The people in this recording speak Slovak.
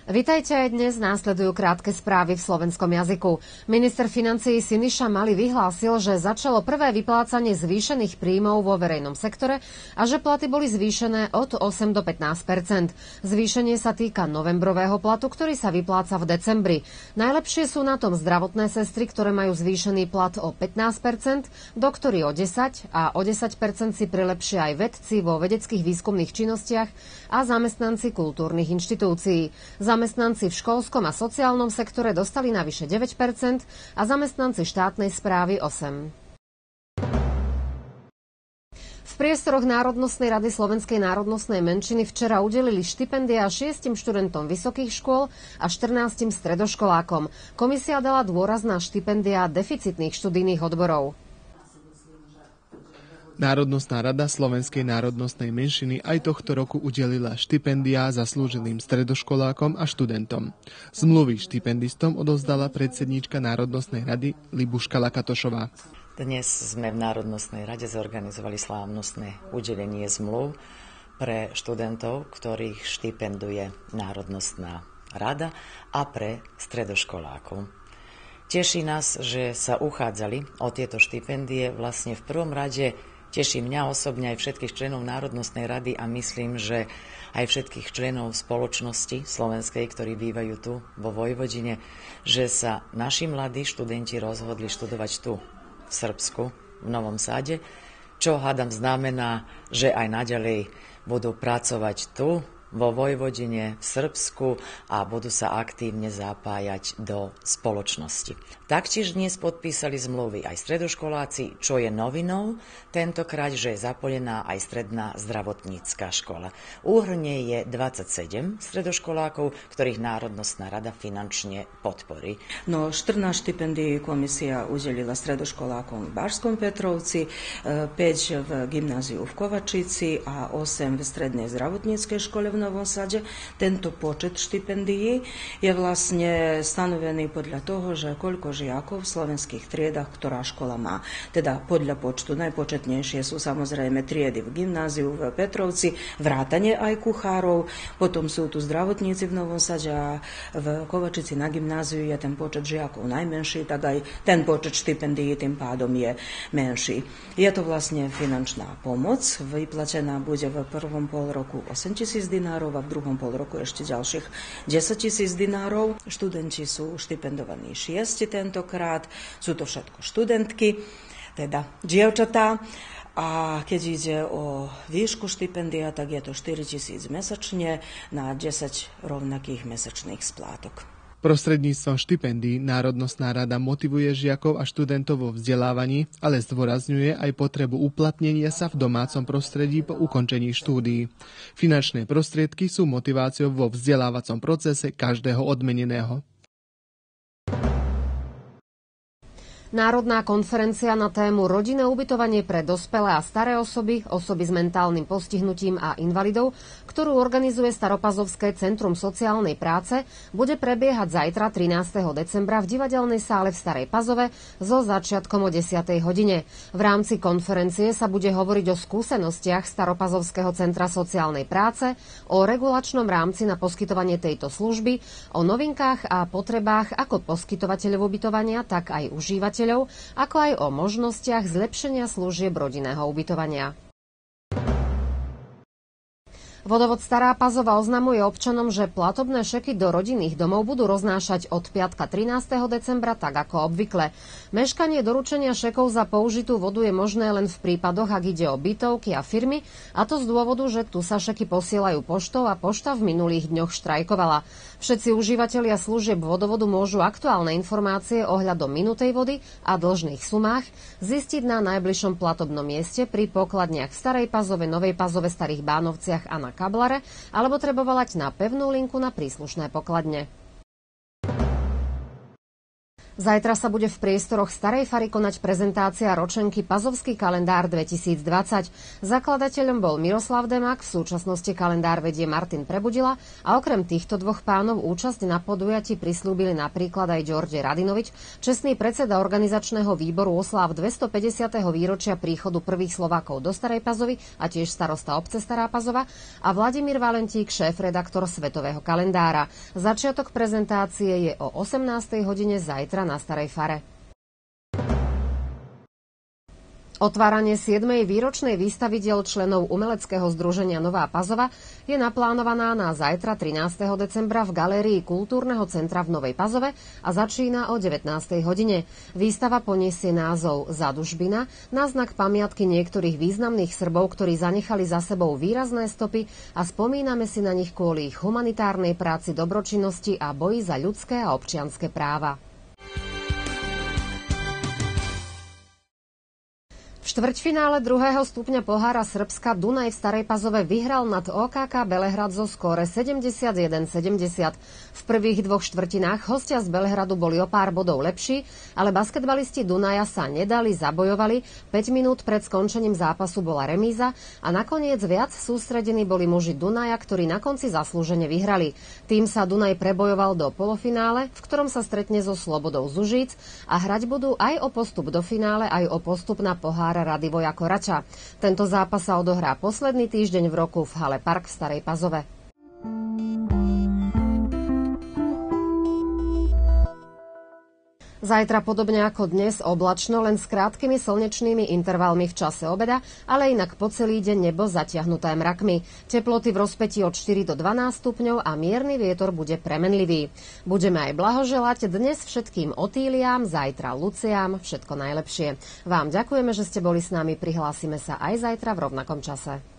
Vitajte, aj dnes následujú krátke správy v slovenskom jazyku. Minister financií Siniša Mali vyhlásil, že začalo prvé vyplácanie zvýšených príjmov vo verejnom sektore a že platy boli zvýšené od 8 do 15 %. Zvýšenie sa týka novembrového platu, ktorý sa vypláca v decembri. Najlepšie sú na tom zdravotné sestry, ktoré majú zvýšený plat o 15 %, doktori o 10 a o 10 % si prilepšia aj vedci vo vedeckých výskumných činnostiach a zamestnanci kultúrnych inštitúcií. Zamestnanci v školskom a sociálnom sektore dostali navyše 9 % a zamestnanci štátnej správy 8 %. V priestoroch Národnostnej rady Slovenskej národnostnej menšiny včera udelili štipendia 6 študentom vysokých škôl a 14 stredoškolákom. Komisia dala dôraz na štipendia deficitných študijných odborov. Národnostná rada Slovenskej národnostnej menšiny aj tohto roku udelila štipendiá zaslúženým stredoškolákom a študentom. Zmluvy štipendistom odovzdala predsedníčka Národnostnej rady Libuška Lakatošová. Dnes sme v Národnostnej rade zorganizovali slávnostné udelenie zmluv pre študentov, ktorých štipenduje Národnostná rada a pre stredoškolákov. Teší nás, že sa uchádzali o tieto štipendie. Vlastne v prvom rade teší mňa osobne aj všetkých členov Národnostnej rady a myslím, že aj všetkých členov spoločnosti slovenskej, ktorí bývajú tu vo Vojvodine, že sa naši mladí študenti rozhodli študovať tu v Srbsku, v Novom Sade, čo hádam znamená, že aj naďalej budú pracovať tu vo Vojvodine, v Srbsku a budú sa aktívne zapájať do spoločnosti. Taktiež dnes podpísali zmluvy aj stredoškoláci, čo je novinou, tentokrát, že je zapojená aj stredná zdravotnícka škola. Úhrne je 27 stredoškolákov, ktorých Národnostná rada finančne podporí. 14 štipendií komisia udelila stredoškolákom v Bašskom Petrovci, 5 v gymnáziu v Kovačici a 8 v strednej zdravotníckej škole v Novom Sade. Tento počet štipendií je vlastne stanovený podľa toho, že koľko žiakov v slovenských triedach ktorá škola má. Teda podľa počtu najpočetnejšie sú samozrejme triedy v gymnáziu v Petrovci, vrátane aj kuchárov, potom sú tu zdravotníci v Novom Sade a v Kovačici na gymnáziu je ten počet žiakov najmenší, tak aj ten počet štipendií tým pádom je menší. Je to vlastne finančná pomoc, vyplatená bude v prvom pol roku 8 000 dinárov a v druhom pol roku ešte ďalších 10 000 dinárov. Študenti sú štipendovaní 6 tentokrát, sú to všetko študentky, teda dievčatá. A keď ide o výšku štipendia, tak je to 4 000 mesačne na 10 rovnakých mesačných splátok. Prostredníctvom štipendií Národnostná rada motivuje žiakov a študentov vo vzdelávaní, ale zdôrazňuje aj potrebu uplatnenia sa v domácom prostredí po ukončení štúdií. Finančné prostriedky sú motiváciou vo vzdelávacom procese každého odmeneného. Národná konferencia na tému rodinné ubytovanie pre dospelé a staré osoby, osoby s mentálnym postihnutím a invalidov, ktorú organizuje Staropazovské centrum sociálnej práce, bude prebiehať zajtra 13. decembra v divadelnej sále v Starej Pazove so začiatkom o 10. hodine. V rámci konferencie sa bude hovoriť o skúsenostiach Staropazovského centra sociálnej práce, o regulačnom rámci na poskytovanie tejto služby, o novinkách a potrebách ako poskytovateľov ubytovania, tak aj užívateľov, ako aj o možnostiach zlepšenia služieb rodinného ubytovania. Vodovod Stará Pazova oznamuje občanom, že platobné šeky do rodinných domov budú roznášať od piatka 13. decembra, tak ako obvykle. Meškanie doručenia šekov za použitú vodu je možné len v prípadoch, ak ide o bytovky a firmy, a to z dôvodu, že tu sa šeky posielajú poštou a pošta v minulých dňoch štrajkovala. Všetci užívatelia služieb vodovodu môžu aktuálne informácie ohľadom minutej vody a dlžných sumách zistiť na najbližšom platobnom mieste pri pokladniach v Starej Pazove, Novej Pazove, Starých Bánovciach a na Kablare, alebo treba volať na pevnú linku na príslušné pokladne. Zajtra sa bude v priestoroch Starej Fary konať prezentácia ročenky Pazovský kalendár 2020. Zakladateľom bol Miroslav Demák, v súčasnosti kalendár vedie Martin Prebudila a okrem týchto dvoch pánov účasť na podujatí prislúbili napríklad aj Đorđe Radinovič, čestný predseda organizačného výboru osláv 250. výročia príchodu prvých Slovákov do Starej Pazovy a tiež starosta obce Stará Pazova a Vladimír Valentík, šéf-redaktor Svetového kalendára. Začiatok prezentácie je o 18. hodine zajtra na Starej Fare. Otváranie 7. výročnej výstavy diel členov umeleckého združenia Nová Pazova je naplánovaná na zajtra 13. decembra v galérii Kultúrneho centra v Novej Pazove a začína o 19. hodine. Výstava poniesie názov Zadužbina, na znak pamiatky niektorých významných Srbov, ktorí zanechali za sebou výrazné stopy a spomíname si na nich kvôli ich humanitárnej práci, dobročinnosti a boji za ľudské a občianske práva. V štvrťfinále 2. stupňa pohára Srbska Dunaj v Starej Pazove vyhral nad OKK Belehrad zo skóre 71-70. V prvých dvoch štvrtinách hostia z Belehradu boli o pár bodov lepší, ale basketbalisti Dunaja sa nedali, zabojovali. 5 minút pred skončením zápasu bola remíza a nakoniec viac sústredení boli muži Dunaja, ktorí na konci zaslúžene vyhrali. Tým sa Dunaj prebojoval do polofinále, v ktorom sa stretne so Slobodou Zužíc a hrať budú aj o postup do finále, aj o postup na pohár Radivoja Korača. Tento zápas sa odohrá posledný týždeň v roku v hale Park v Starej Pazove. Zajtra podobne ako dnes oblačno, len s krátkými slnečnými intervalmi v čase obeda, ale inak po celý deň nebo zatiahnuté mrakmi. Teploty v rozpätí od 4 do 12 stupňov a mierny vietor bude premenlivý. Budeme aj blahoželať dnes všetkým Otíliám, zajtra Luciám, všetko najlepšie. Vám ďakujeme, že ste boli s nami, prihlásime sa aj zajtra v rovnakom čase.